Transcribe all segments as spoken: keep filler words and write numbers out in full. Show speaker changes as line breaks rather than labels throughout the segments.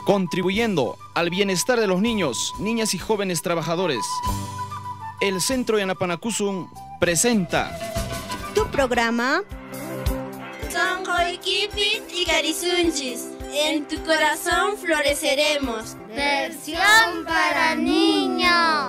contribuyendo al bienestar de los niños, niñas y jóvenes trabajadores. El Centro Yanapanacusum presenta
tu programa
Sonkoikipi Tikarisunchis. En tu corazón floreceremos.
Versión para niños.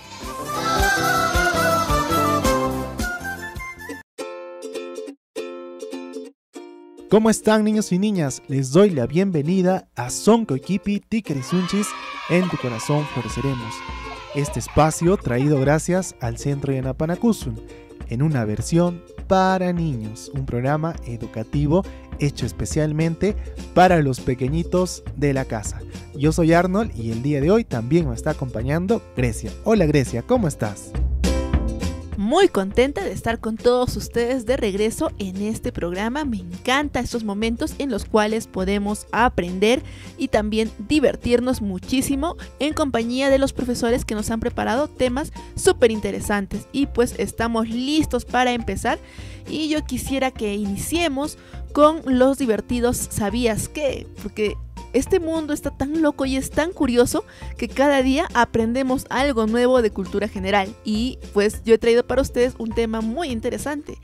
¿Cómo están, niños y niñas? Les doy la bienvenida a Sonkoikipi Tikarisunchis, en tu corazón floreceremos. Este espacio traído gracias al Centro Yanapanacusum, en una versión para niños, un programa educativo hecho especialmente para los pequeñitos de la casa. Yo soy Arnold y el día de hoy también me está acompañando Grecia. Hola Grecia, ¿cómo estás?
Muy contenta de estar con todos ustedes de regreso en este programa. Me encantan estos momentos en los cuales podemos aprender y también divertirnos muchísimo en compañía de los profesores que nos han preparado temas súper interesantes. Y pues estamos listos para empezar y yo quisiera que iniciemos con los divertidos ¿sabías qué? Porque este mundo está tan loco y es tan curioso que cada día aprendemos algo nuevo de cultura general. Y pues yo he traído para ustedes un tema muy interesante.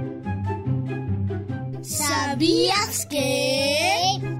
¿Sabías que?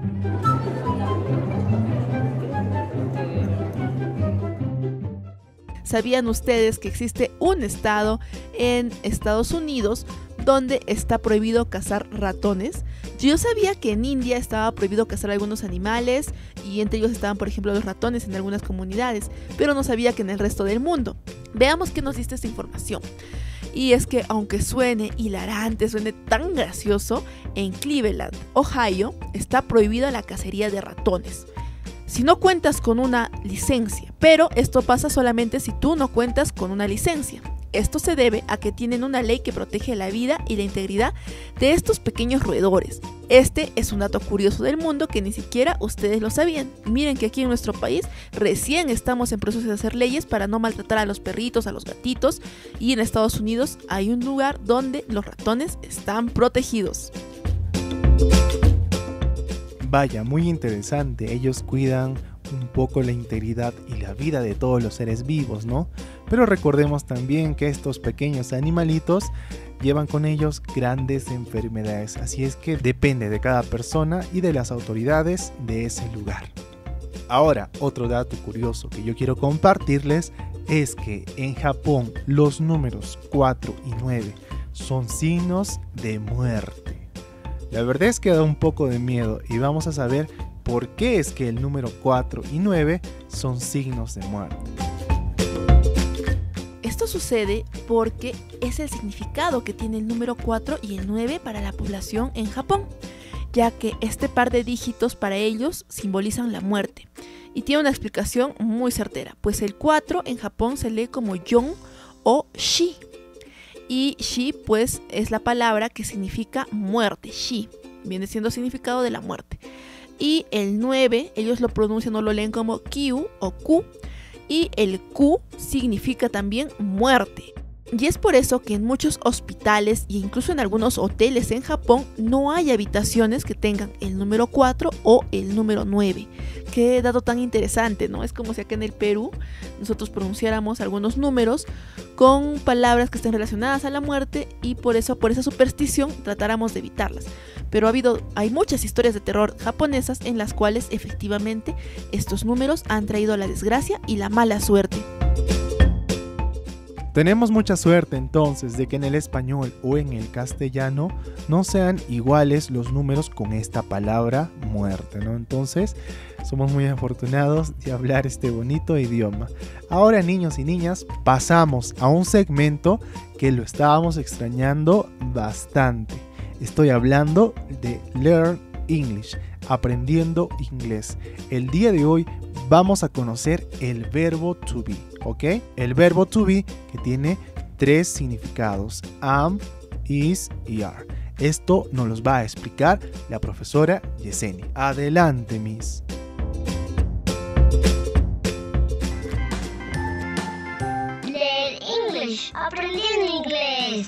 ¿Sabían ustedes que existe un estado en Estados Unidos donde está prohibido cazar ratones? Yo sabía que en India estaba prohibido cazar algunos animales y entre ellos estaban, por ejemplo, los ratones en algunas comunidades, pero no sabía que en el resto del mundo. Veamos qué nos dice esta información. Y es que aunque suene hilarante, suene tan gracioso, en Cleveland, Ohio, está prohibida la cacería de ratones si no cuentas con una licencia, pero esto pasa solamente si tú no cuentas con una licencia. Esto se debe a que tienen una ley que protege la vida y la integridad de estos pequeños roedores. Este es un dato curioso del mundo que ni siquiera ustedes lo sabían. Miren que aquí en nuestro país recién estamos en proceso de hacer leyes para no maltratar a los perritos, a los gatitos, y en Estados Unidos hay un lugar donde los ratones están protegidos.
Vaya, muy interesante. Ellos cuidan un poco la integridad y la vida de todos los seres vivos, ¿no? Pero recordemos también que estos pequeños animalitos llevan con ellos grandes enfermedades, así es que depende de cada persona y de las autoridades de ese lugar. Ahora, otro dato curioso que yo quiero compartirles es que en Japón los números cuatro y nueve son signos de muerte. La verdad es que da un poco de miedo y vamos a saber por qué es que el número cuatro y nueve son signos de muerte.
Esto sucede porque es el significado que tiene el número cuatro y el nueve para la población en Japón, ya que este par de dígitos para ellos simbolizan la muerte. Y tiene una explicación muy certera, pues el cuatro en Japón se lee como yon o shi. Y shi pues es la palabra que significa muerte, shi, viene siendo significado de la muerte. Y el nueve, ellos lo pronuncian o lo leen como kyu o ku, y el ku significa también muerte. Y es por eso que en muchos hospitales e incluso en algunos hoteles en Japón no hay habitaciones que tengan el número cuatro o el número nueve. Qué dato tan interesante, ¿no? Es como si acá en el Perú nosotros pronunciáramos algunos números con palabras que estén relacionadas a la muerte y por eso, por esa superstición, tratáramos de evitarlas. Pero ha habido, hay muchas historias de terror japonesas en las cuales efectivamente estos números han traído la desgracia y la mala suerte.
Tenemos mucha suerte entonces de que en el español o en el castellano no sean iguales los números con esta palabra muerte, ¿no? Entonces somos muy afortunados de hablar este bonito idioma. Ahora, niños y niñas, pasamos a un segmento que lo estábamos extrañando bastante. Estoy hablando de Learn English, aprendiendo inglés. El día de hoy vamos a conocer el verbo to be, ¿ok? El verbo to be que tiene tres significados, am, is y are. Esto nos los va a explicar la profesora Yesenia. Adelante, Miss.
Learn English, aprendiendo inglés.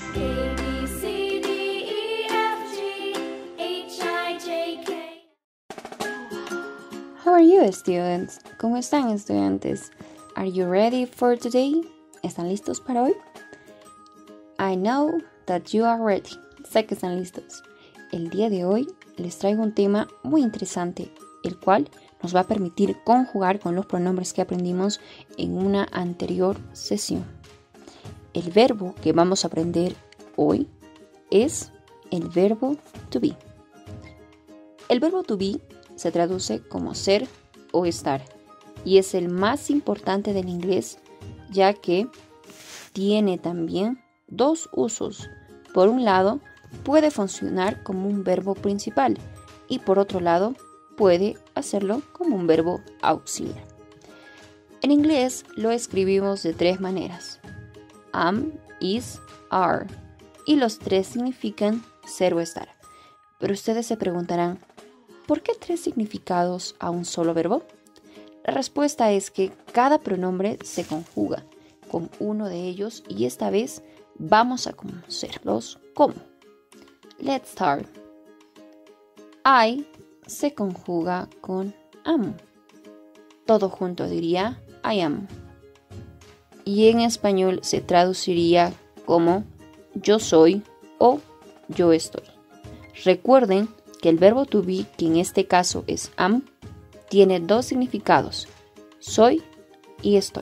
are you, students? ¿Cómo están, estudiantes? Are you ready for today? ¿Están listos para hoy? I know that you are ready. Sé que están listos. El día de hoy les traigo un tema muy interesante, el cual nos va a permitir conjugar con los pronombres que aprendimos en una anterior sesión. El verbo que vamos a aprender hoy es el verbo to be. El verbo to be se traduce como ser o estar y es el más importante del inglés, ya que tiene también dos usos. Por un lado, puede funcionar como un verbo principal y por otro lado, puede hacerlo como un verbo auxiliar. En inglés lo escribimos de tres maneras: am, is, are, y los tres significan ser o estar. Pero ustedes se preguntarán, ¿por qué tres significados a un solo verbo? La respuesta es que cada pronombre se conjuga con uno de ellos y esta vez vamos a conocerlos como. Let's start. I se conjuga con am. Todo junto diría I am. Y en español se traduciría como yo soy o yo estoy. Recuerden que el verbo to be, que en este caso es am, tiene dos significados: soy y estoy.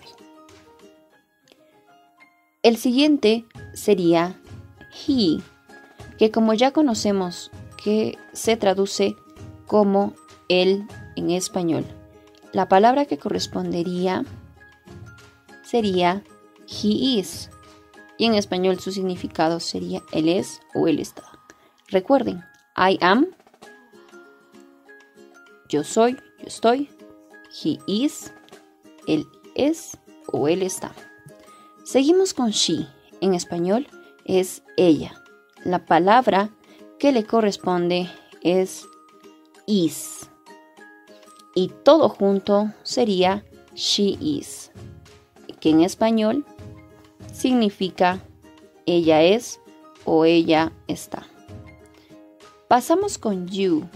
El siguiente sería he, que como ya conocemos que se traduce como él en español. La palabra que correspondería sería he is, y en español su significado sería él es o él está. Recuerden, I am, yo soy, yo estoy, he is, él es o él está. Seguimos con she, en español es ella. La palabra que le corresponde es is. Y todo junto sería she is, que en español significa ella es o ella está. Pasamos con you,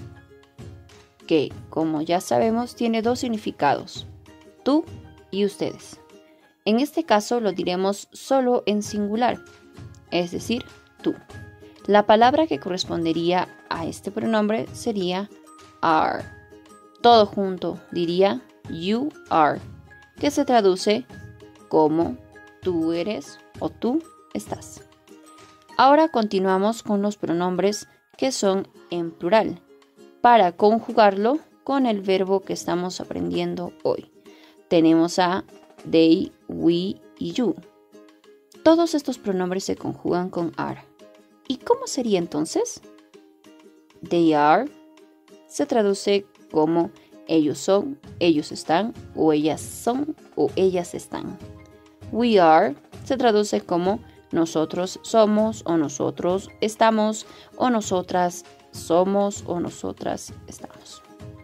que como ya sabemos tiene dos significados: tú y ustedes. En este caso lo diremos solo en singular, es decir, tú. La palabra que correspondería a este pronombre sería are. Todo junto diría you are, que se traduce como tú eres o tú estás. Ahora continuamos con los pronombres que son en plural, para conjugarlo con el verbo que estamos aprendiendo hoy. Tenemos a they, we y you. Todos estos pronombres se conjugan con are. ¿Y cómo sería entonces? They are se traduce como ellos son, ellos están, o ellas son, o ellas están. We are se traduce como nosotros somos, o nosotros estamos, o nosotras somos, o nosotras estamos.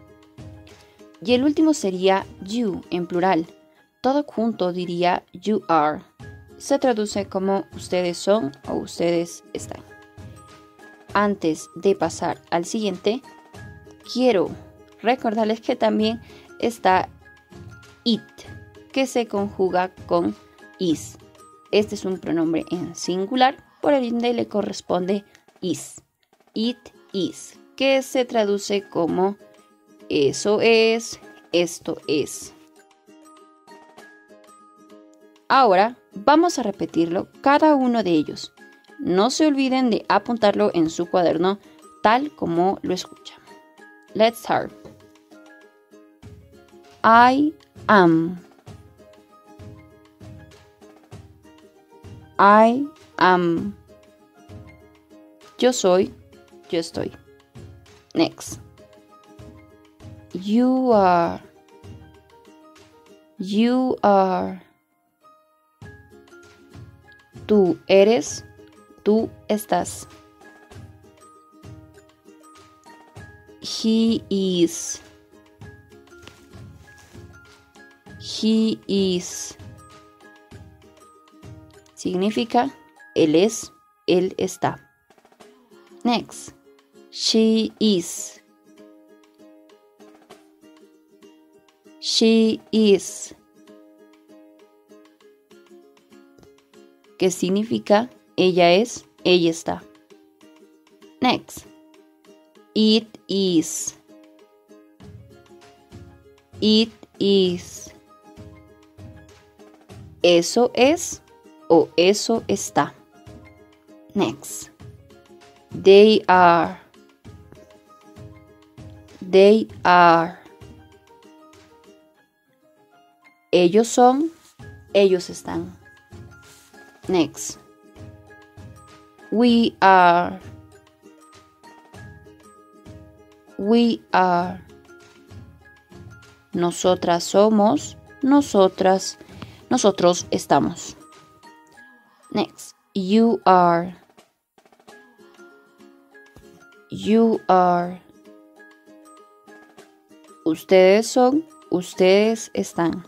Y el último sería you en plural. Todo junto diría you are. Se traduce como ustedes son o ustedes están. Antes de pasar al siguiente, quiero recordarles que también está it, que se conjuga con is. Este es un pronombre en singular, por ende le corresponde is. It is, que se traduce como eso es, esto es. Ahora vamos a repetirlo cada uno de ellos. No se olviden de apuntarlo en su cuaderno tal como lo escuchan. Let's start. I am. I am. Yo soy, yo estoy. Next. You are. You are. Tú eres, tú estás. He is. He is. Significa él es, él está. Next. She is. She is. ¿Qué significa? Ella es, ella está. Next. It is. It is. Eso es o eso está. Next. They are. They are. Ellos son, ellos están. Next. We are. We are. Nosotras somos, nosotras, nosotros estamos. Next. You are. You are. Ustedes son, ustedes están.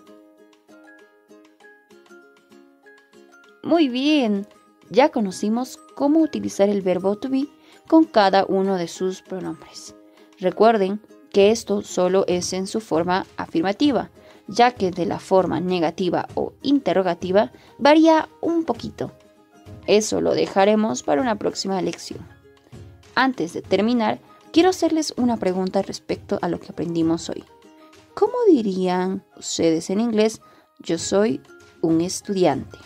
Muy bien, ya conocimos cómo utilizar el verbo to be con cada uno de sus pronombres. Recuerden que esto solo es en su forma afirmativa, ya que de la forma negativa o interrogativa varía un poquito. Eso lo dejaremos para una próxima lección. Antes de terminar, quiero hacerles una pregunta respecto a lo que aprendimos hoy. ¿Cómo dirían ustedes en inglés? Yo soy un estudiante.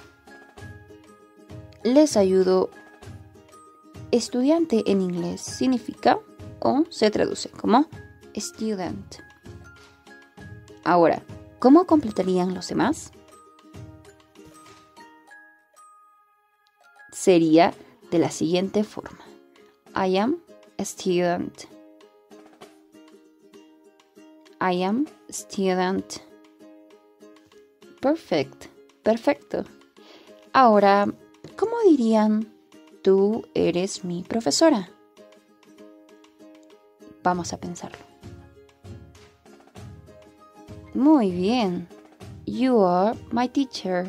Les ayudo. Estudiante en inglés significa o se traduce como student. Ahora, ¿cómo completarían los demás? Sería de la siguiente forma. I am a student. I am a student. Perfect. Perfecto. Ahora, ¿cómo dirían tú eres mi profesora? Vamos a pensarlo. Muy bien. You are my teacher.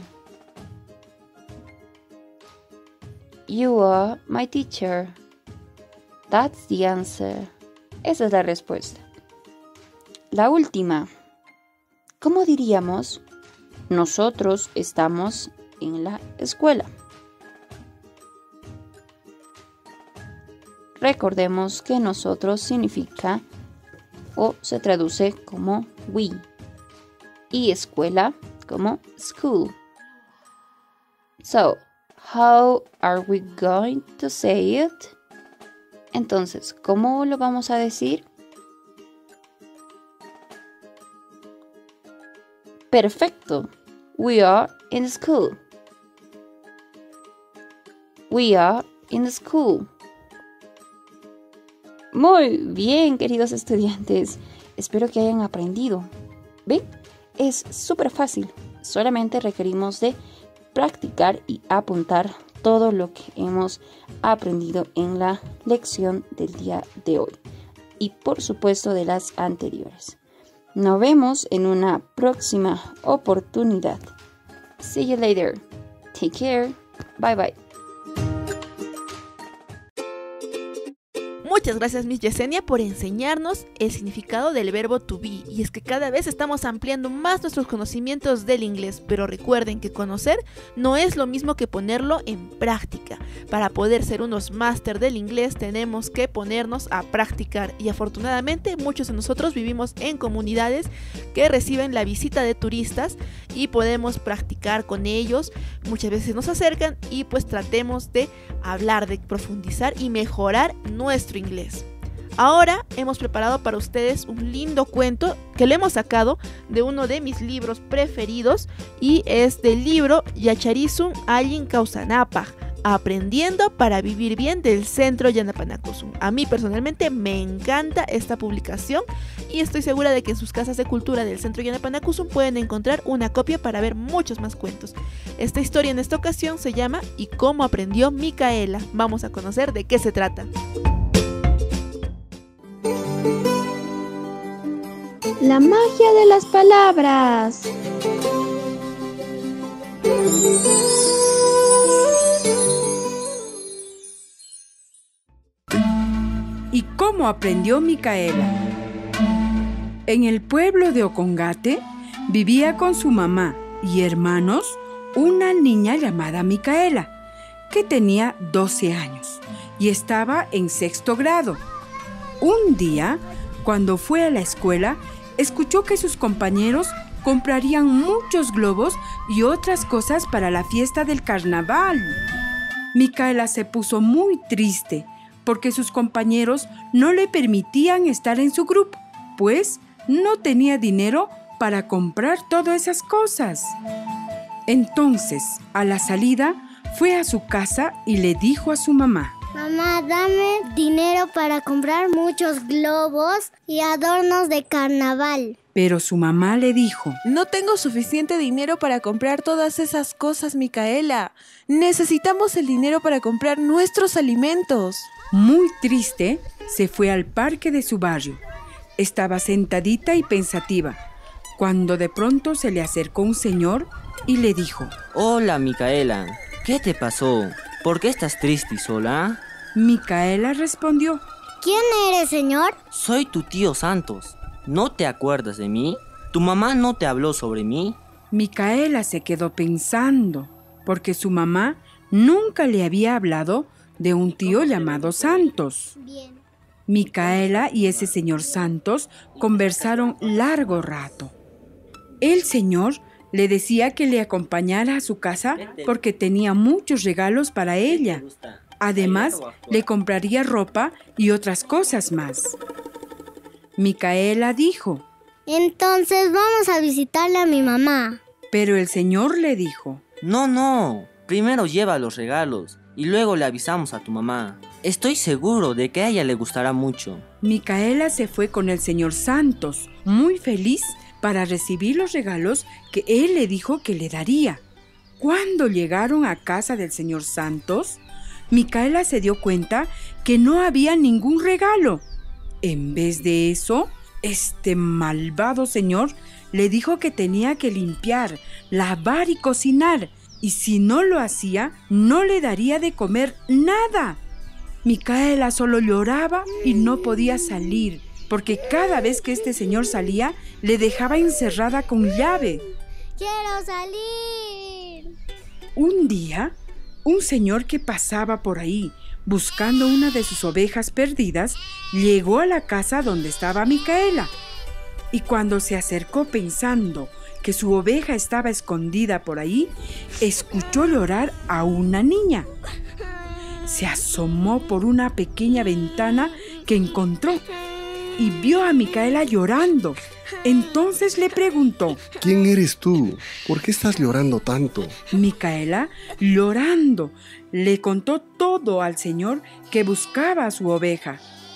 You are my teacher. That's the answer. Esa es la respuesta. La última. ¿Cómo diríamos? Nosotros estamos en la escuela. Recordemos que nosotros significa o se traduce como we y escuela como school. So, how are we going to say it? Entonces, ¿cómo lo vamos a decir? Perfecto. We are in school. We are in school. Muy bien, queridos estudiantes. Espero que hayan aprendido. ¿Ven? Es súper fácil. Solamente requerimos de practicar y apuntar todo lo que hemos aprendido en la lección del día de hoy. Y por supuesto de las anteriores. Nos vemos en una próxima oportunidad. See you later. Take care. Bye bye.
Muchas gracias, Miss Yesenia, por enseñarnos el significado del verbo to be. Y es que cada vez estamos ampliando más nuestros conocimientos del inglés, pero recuerden que conocer no es lo mismo que ponerlo en práctica. Para poder ser unos máster del inglés tenemos que ponernos a practicar, y afortunadamente muchos de nosotros vivimos en comunidades que reciben la visita de turistas y podemos practicar con ellos. Muchas veces nos acercan y pues tratemos de hablar, de profundizar y mejorar nuestro inglés. Ahora hemos preparado para ustedes un lindo cuento que lo hemos sacado de uno de mis libros preferidos, y es del libro Yacharizun Allin Kausanapaj, Aprendiendo para Vivir Bien, del Centro Yanapanacuzum. A mí personalmente me encanta esta publicación y estoy segura de que en sus casas de cultura del Centro Yanapanacuzum pueden encontrar una copia para ver muchos más cuentos. Esta historia en esta ocasión se llama ¿Y cómo aprendió Micaela? Vamos a conocer de qué se trata.
La magia de las palabras.
¿Y cómo aprendió Micaela? En el pueblo de Ocongate vivía con su mamá y hermanos una niña llamada Micaela, que tenía doce años y estaba en sexto grado. Un día, cuando fue a la escuela, escuchó que sus compañeros comprarían muchos globos y otras cosas para la fiesta del carnaval. Micaela se puso muy triste porque sus compañeros no le permitían estar en su grupo, pues no tenía dinero para comprar todas esas cosas. Entonces, a la salida, fue a su casa y le dijo a su mamá:
Mamá, dame dinero para comprar muchos globos y adornos de carnaval.
Pero su mamá le dijo:
No tengo suficiente dinero para comprar todas esas cosas, Micaela. Necesitamos el dinero para comprar nuestros alimentos.
Muy triste, se fue al parque de su barrio. Estaba sentadita y pensativa, cuando de pronto se le acercó un señor y le dijo:
Hola, Micaela, ¿qué te pasó? ¿Por qué estás triste y sola?
Micaela respondió:
¿Quién eres, señor?
Soy tu tío Santos. ¿No te acuerdas de mí? ¿Tu mamá no te habló sobre mí?
Micaela se quedó pensando, porque su mamá nunca le había hablado de un tío llamado Santos.
Bien.
Micaela y ese señor Santos conversaron largo rato. El señor le decía que le acompañara a su casa porque tenía muchos regalos para ella. Además, le compraría ropa y otras cosas más. Micaela dijo:
Entonces vamos a visitarle a mi mamá.
Pero el señor le dijo:
No, no, primero lleva los regalos y luego le avisamos a tu mamá. Estoy seguro de que a ella le gustará mucho.
Micaela se fue con el señor Santos, muy feliz para recibir los regalos que él le dijo que le daría. Cuando llegaron a casa del señor Santos, Micaela se dio cuenta que no había ningún regalo. En vez de eso, este malvado señor le dijo que tenía que limpiar, lavar y cocinar, y si no lo hacía, no le daría de comer nada. Micaela solo lloraba y no podía salir, porque cada vez que este señor salía, le dejaba encerrada con llave.
¡Quiero salir!
Un día, un señor que pasaba por ahí buscando una de sus ovejas perdidas, llegó a la casa donde estaba Micaela. Y cuando se acercó pensando que su oveja estaba escondida por ahí, escuchó llorar a una niña. Se asomó por una pequeña ventana que encontró y vio a Micaela llorando. Entonces le preguntó:
¿Quién eres tú? ¿Por qué estás llorando tanto?
Micaela, llorando, le contó todo al señor que buscaba a su oveja.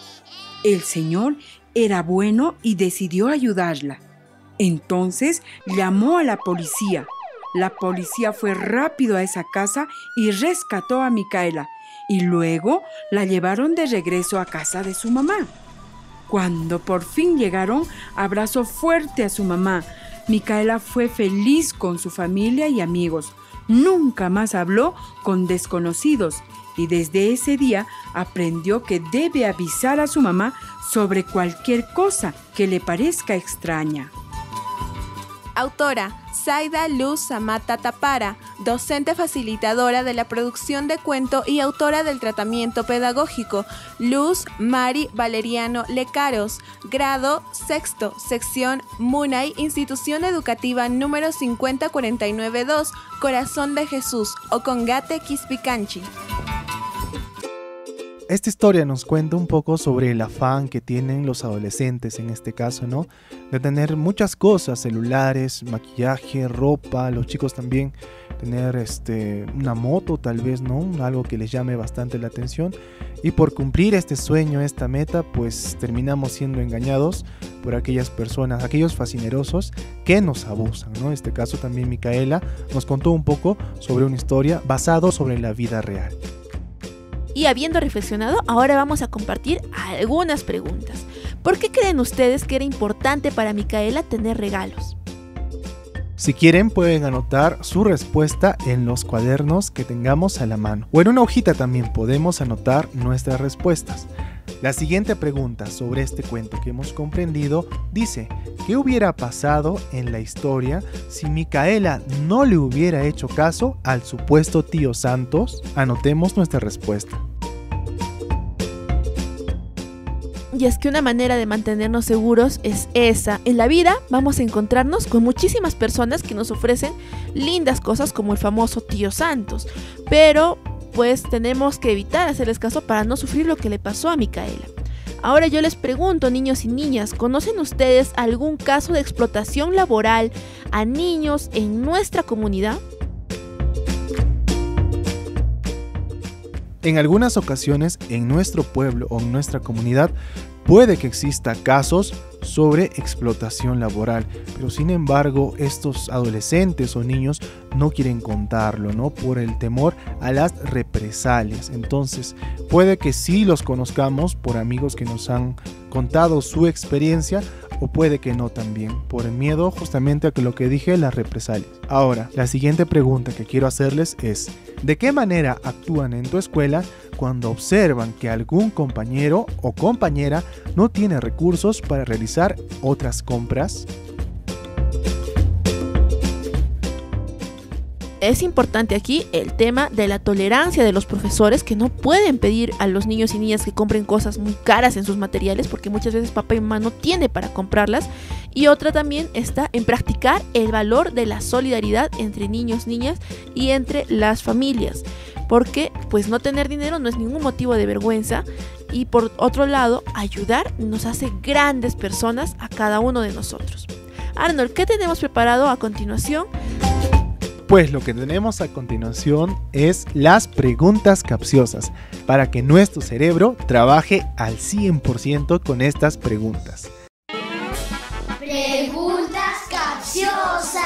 El señor era bueno y decidió ayudarla. Entonces llamó a la policía. La policía fue rápido a esa casa y rescató a Micaela. Y luego la llevaron de regreso a casa de su mamá. Cuando por fin llegaron, abrazó fuerte a su mamá. Micaela fue feliz con su familia y amigos. Nunca más habló con desconocidos y desde ese día aprendió que debe avisar a su mamá sobre cualquier cosa que le parezca extraña.
Autora: Zaida Luz Samata Tapara, docente facilitadora de la producción de cuento y autora del tratamiento pedagógico. Luz Mari Valeriano Lecaros, grado sexto, sección Munay, institución educativa número cincuenta cuarenta y nueve dos, Corazón de Jesús, Ocongate, Quispicanchi.
Esta historia nos cuenta un poco sobre el afán que tienen los adolescentes, en este caso, ¿no? De tener muchas cosas, celulares, maquillaje, ropa, los chicos también tener este, una moto tal vez, ¿no? Algo que les llame bastante la atención. Y por cumplir este sueño, esta meta, pues terminamos siendo engañados por aquellas personas, aquellos fascinerosos que nos abusan, ¿no? En este caso también Micaela nos contó un poco sobre una historia basada sobre la vida real.
Y habiendo reflexionado, ahora vamos a compartir algunas preguntas. ¿Por qué creen ustedes que era importante para Micaela tener regalos?
Si quieren, pueden anotar su respuesta en los cuadernos que tengamos a la mano. O en una hojita también podemos anotar nuestras respuestas. La siguiente pregunta sobre este cuento que hemos comprendido dice: ¿qué hubiera pasado en la historia si Micaela no le hubiera hecho caso al supuesto tío Santos? Anotemos nuestra respuesta.
Y es que una manera de mantenernos seguros es esa. En la vida vamos a encontrarnos con muchísimas personas que nos ofrecen lindas cosas como el famoso tío Santos, pero pues tenemos que evitar hacerles caso para no sufrir lo que le pasó a Micaela. Ahora yo les pregunto, niños y niñas, ¿conocen ustedes algún caso de explotación laboral a niños en nuestra comunidad?
En algunas ocasiones en nuestro pueblo o en nuestra comunidad puede que exista casos sobre explotación laboral, pero sin embargo estos adolescentes o niños no quieren contarlo, ¿no? Por el temor a las represalias. Entonces puede que sí los conozcamos por amigos que nos han contado su experiencia, o puede que no también, por el miedo justamente a que lo que dije, las represalias. Ahora, la siguiente pregunta que quiero hacerles es: ¿de qué manera actúan en tu escuela cuando observan que algún compañero o compañera no tiene recursos para realizar otras compras?
Es importante aquí el tema de la tolerancia de los profesores, que no pueden pedir a los niños y niñas que compren cosas muy caras en sus materiales porque muchas veces papá y mamá no tiene para comprarlas. Y otra también está en practicar el valor de la solidaridad entre niños, niñas y entre las familias, porque pues no tener dinero no es ningún motivo de vergüenza. Y por otro lado, ayudar nos hace grandes personas a cada uno de nosotros. Arnold, ¿qué tenemos preparado a continuación?
Pues lo que tenemos a continuación es las preguntas capciosas, para que nuestro cerebro trabaje al cien por ciento con estas preguntas.
Preguntas capciosas.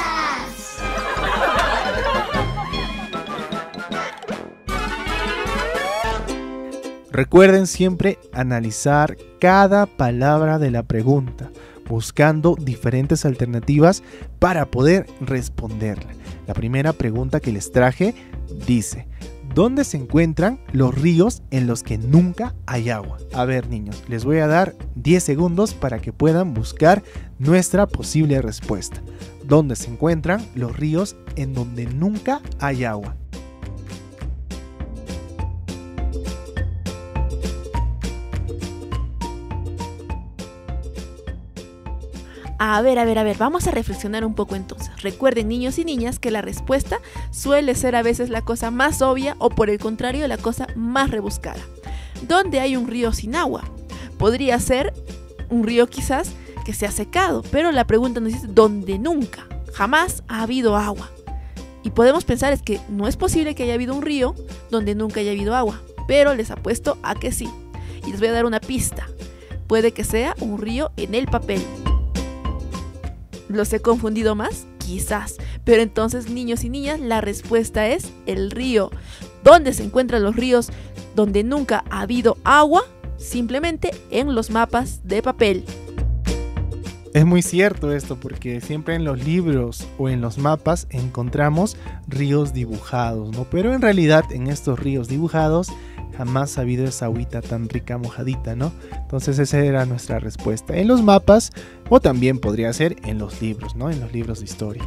Recuerden siempre analizar cada palabra de la pregunta, buscando diferentes alternativas para poder responderla. La primera pregunta que les traje dice: ¿dónde se encuentran los ríos en los que nunca hay agua? A ver, niños, les voy a dar diez segundos para que puedan buscar nuestra posible respuesta. ¿Dónde se encuentran los ríos en donde nunca hay agua?
A ver, a ver, a ver, vamos a reflexionar un poco entonces. Recuerden, niños y niñas, que la respuesta suele ser a veces la cosa más obvia o por el contrario la cosa más rebuscada. ¿Dónde hay un río sin agua? Podría ser un río quizás que se ha secado, pero la pregunta nos dice ¿dónde nunca? Jamás ha habido agua. Y podemos pensar es que no es posible que haya habido un río donde nunca haya habido agua, pero les apuesto a que sí. Y les voy a dar una pista. Puede que sea un río en el papel. ¿Los he confundido más? Quizás. Pero entonces, niños y niñas, la respuesta es el río. ¿Dónde se encuentran los ríos donde nunca ha habido agua? Simplemente en los mapas de papel.
Es muy cierto esto, porque siempre en los libros o en los mapas encontramos ríos dibujados, ¿no? Pero en realidad en estos ríos dibujados jamás ha habido esa agüita tan rica mojadita, ¿no? Entonces esa era nuestra respuesta. En los mapas, o también podría ser en los libros, ¿no? En los libros de historia.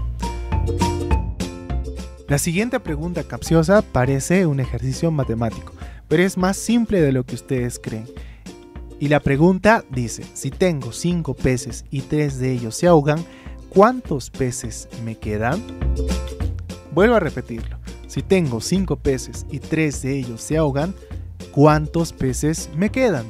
La siguiente pregunta capciosa parece un ejercicio matemático, pero es más simple de lo que ustedes creen. Y la pregunta dice: si tengo cinco peces y tres de ellos se ahogan, ¿cuántos peces me quedan? Vuelvo a repetirlo. Si tengo cinco peces y tres de ellos se ahogan, ¿cuántos peces me quedan?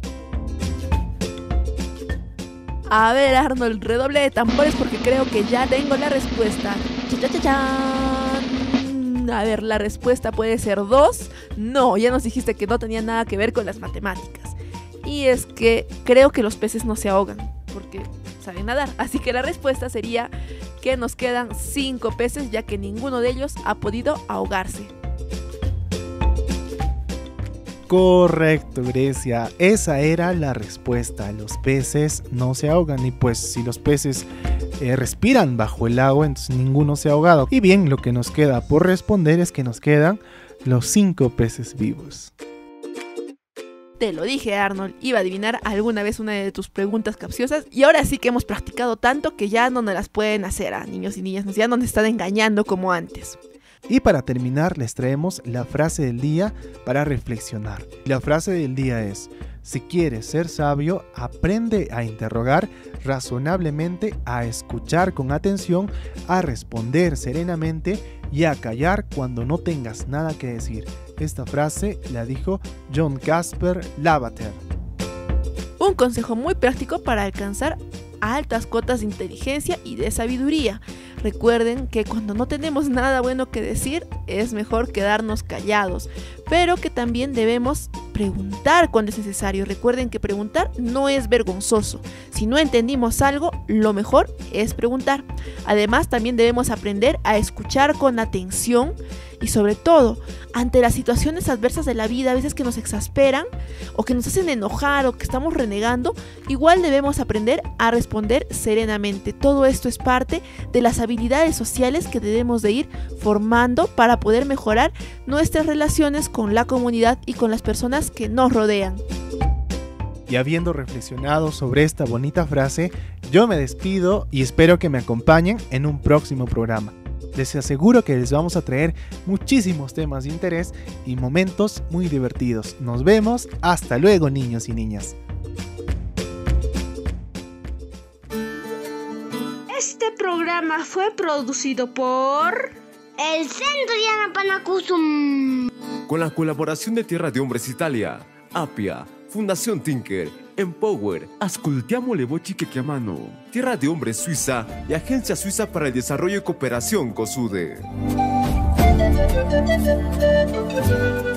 A ver, Arnold, redoble de tambores porque creo que ya tengo la respuesta. ¡Chachachán! A ver, la respuesta puede ser dos. No, ya nos dijiste que no tenía nada que ver con las matemáticas. Y es que creo que los peces no se ahogan porque saben nadar. Así que la respuesta sería que nos quedan cinco peces, ya que ninguno de ellos ha podido ahogarse.
Correcto, Grecia. Esa era la respuesta. Los peces no se ahogan. Y pues si los peces eh, respiran bajo el agua, entonces ninguno se ha ahogado. Y bien, lo que nos queda por responder es que nos quedan los cinco peces vivos.
Te lo dije, Arnold, iba a adivinar alguna vez una de tus preguntas capciosas y ahora sí que hemos practicado tanto que ya no nos las pueden hacer a niños y niñas, ya no nos están engañando como antes.
Y para terminar les traemos la frase del día para reflexionar. La frase del día es: si quieres ser sabio, aprende a interrogar razonablemente, a escuchar con atención, a responder serenamente y a callar cuando no tengas nada que decir. Esta frase la dijo John Casper Lavater.
Un consejo muy práctico para alcanzar altas cotas de inteligencia y de sabiduría. Recuerden que cuando no tenemos nada bueno que decir, es mejor quedarnos callados, pero que también debemos preguntar cuando es necesario. Recuerden que preguntar no es vergonzoso. Si no entendimos algo, lo mejor es preguntar. Además, también debemos aprender a escuchar con atención y sobre todo, ante las situaciones adversas de la vida, a veces que nos exasperan o que nos hacen enojar o que estamos renegando, igual debemos aprender a responder serenamente. Todo esto es parte de las habilidades sociales que debemos de ir formando para poder mejorar nuestras relaciones con la comunidad y con las personas que nos rodean.
Y habiendo reflexionado sobre esta bonita frase, yo me despido y espero que me acompañen en un próximo programa. Les aseguro que les vamos a traer muchísimos temas de interés y momentos muy divertidos. Nos vemos, hasta luego, niños y niñas.
Este programa fue producido por
el Centro Diana Panacusum,
con la colaboración de Tierra de Hombres Italia, Apia, Fundación Tinker, Empower, Ascoltiamo le voci che chiamano, Tierra de Hombres Suiza y Agencia Suiza para el Desarrollo y Cooperación COSUDE.